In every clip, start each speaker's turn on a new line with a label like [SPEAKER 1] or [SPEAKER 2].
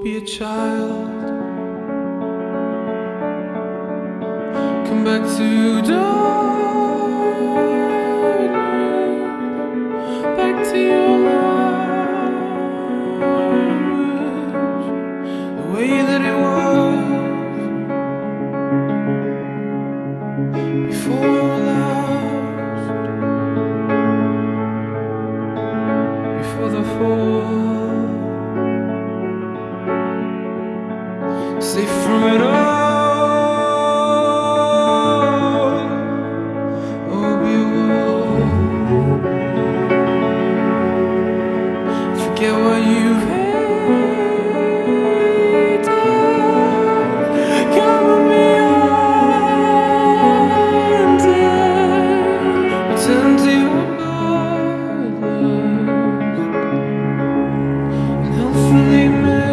[SPEAKER 1] be a child. Come back to darkness, back to your language, the way that it was before we were lost, before the fall. Safe from it all. Oh, be woke. Forget what you've hated. Come with me under. Return to your bloodlust and healthily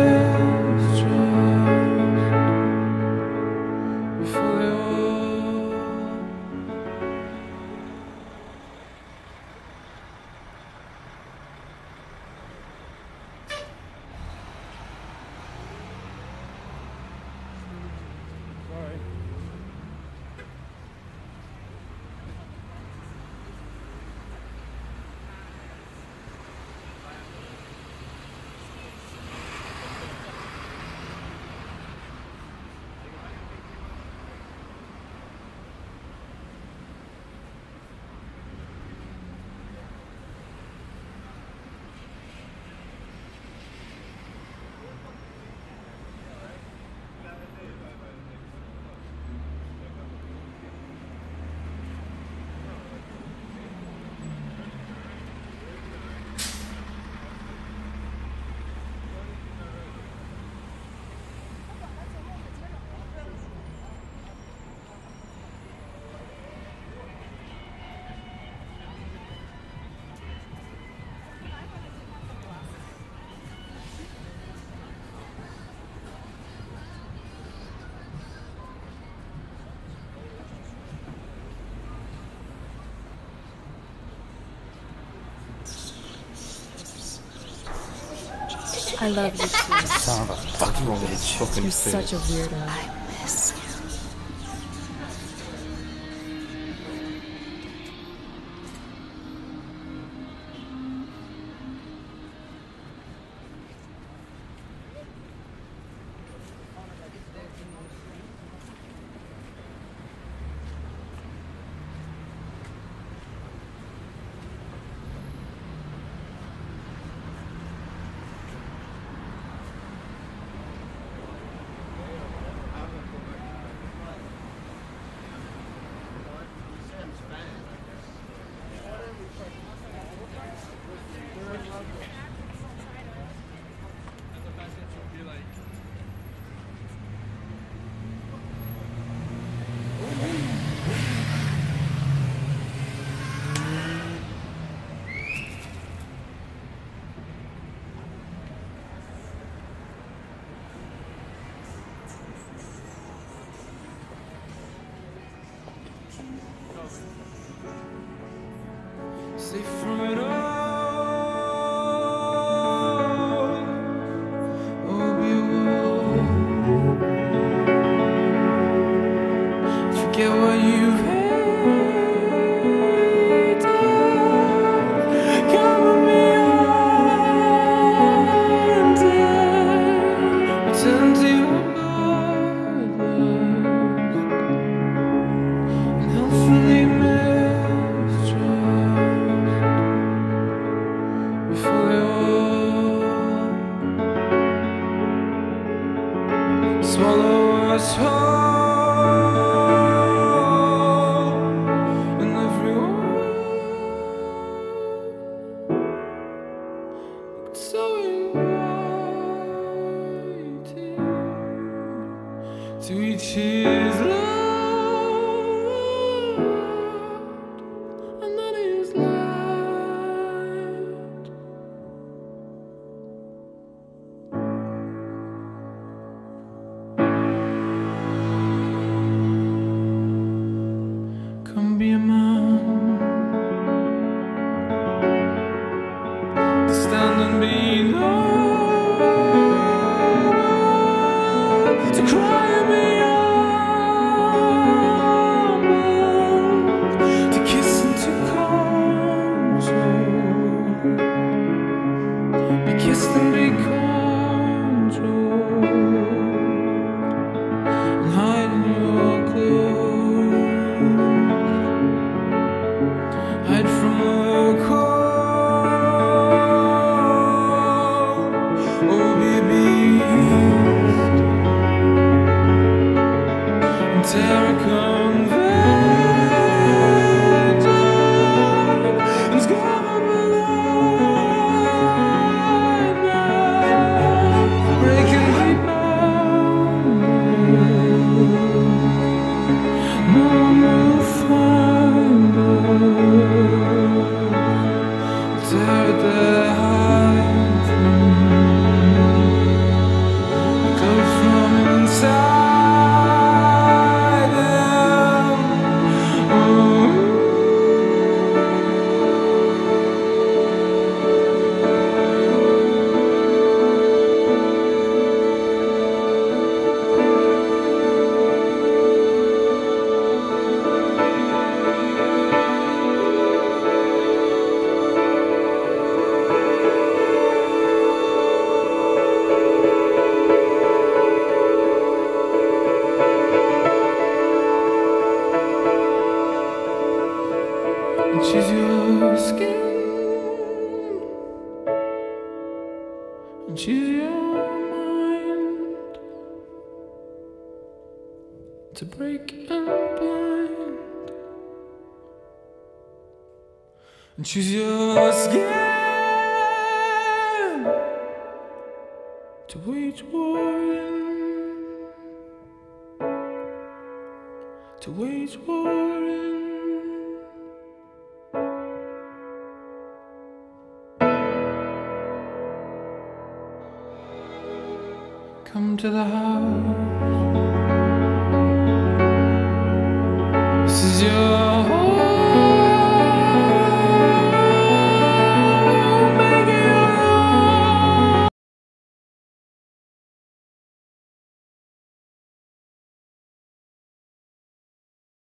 [SPEAKER 2] I love you too.
[SPEAKER 3] Son of a fucking bitch.
[SPEAKER 2] You're such a weirdo.
[SPEAKER 4] I miss you.
[SPEAKER 1] Safe from it all. Oh, be woke. Forget what you've hated. Come with me under. Return to your bloodlust and healthily swallow us whole. and choose your skin, and choose your mind to break and blind, and choose your skin to wage war in, to wage war in. Come to the house. This is your